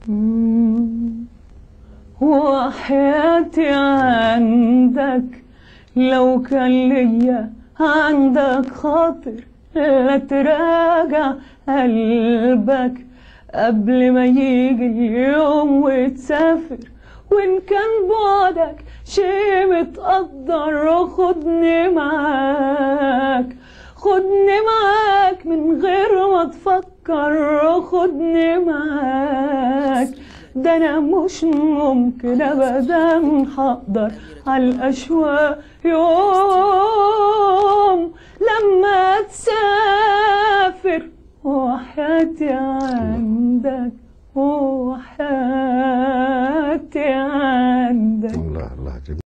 وحياتي عندك لو كان ليا عندك خاطر لا تراجع قلبك قبل ما يجي اليوم وتسافر، وإن كان بعدك شي متقدر خدني معاك، خدني معاك من غير ما تفكر، خدني معاك. ده أنا مش ممكن أبدا هقدر عالأشواق يوم لما تسافر. وحياتي